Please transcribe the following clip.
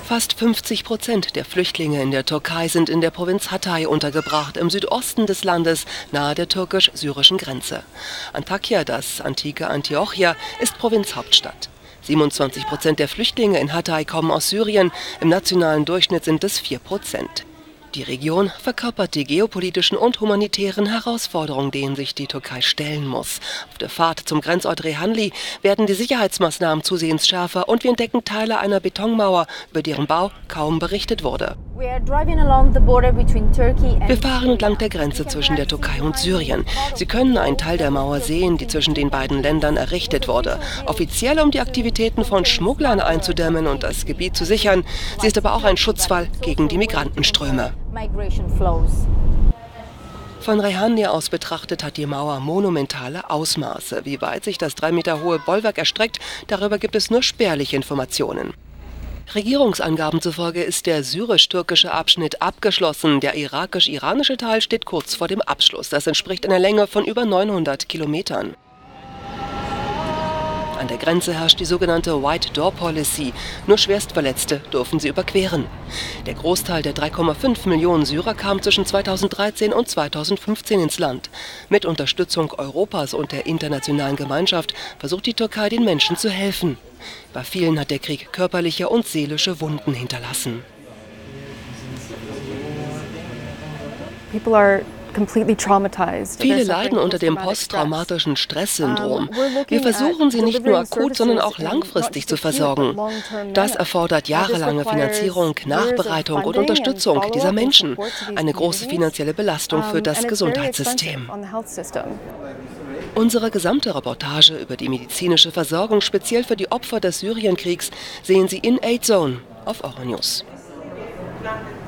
Fast 50% der Flüchtlinge in der Türkei sind in der Provinz Hatay untergebracht, im Südosten des Landes, nahe der türkisch-syrischen Grenze. Antakya, das antike Antiochia, ist Provinzhauptstadt. 27% der Flüchtlinge in Hatay kommen aus Syrien, im nationalen Durchschnitt sind es 4%. Die Region verkörpert die geopolitischen und humanitären Herausforderungen, denen sich die Türkei stellen muss. Auf der Fahrt zum Grenzort Reyhanli werden die Sicherheitsmaßnahmen zusehends schärfer und wir entdecken Teile einer Betonmauer, über deren Bau kaum berichtet wurde. Wir fahren entlang der Grenze zwischen der Türkei und Syrien. Sie können einen Teil der Mauer sehen, die zwischen den beiden Ländern errichtet wurde. Offiziell, um die Aktivitäten von Schmugglern einzudämmen und das Gebiet zu sichern. Sie ist aber auch ein Schutzwall gegen die Migrantenströme. Von Reyhanli aus betrachtet hat die Mauer monumentale Ausmaße. Wie weit sich das 3 Meter hohe Bollwerk erstreckt, darüber gibt es nur spärliche Informationen. Regierungsangaben zufolge ist der syrisch-türkische Abschnitt abgeschlossen. Der irakisch-iranische Teil steht kurz vor dem Abschluss. Das entspricht einer Länge von über 900 Kilometern. An der Grenze herrscht die sogenannte White Door Policy. Nur Schwerstverletzte dürfen sie überqueren. Der Großteil der 3,5 Millionen Syrer kam zwischen 2013 und 2015 ins Land. Mit Unterstützung Europas und der internationalen Gemeinschaft versucht die Türkei, den Menschen zu helfen. Bei vielen hat der Krieg körperliche und seelische Wunden hinterlassen. Viele leiden unter dem posttraumatischen Stresssyndrom. Wir versuchen, sie nicht nur akut, sondern auch langfristig zu versorgen. Das erfordert jahrelange Finanzierung, Nachbereitung und Unterstützung dieser Menschen. Eine große finanzielle Belastung für das Gesundheitssystem. Unsere gesamte Reportage über die medizinische Versorgung, speziell für die Opfer des Syrienkriegs, sehen Sie in Aid Zone auf Euronews.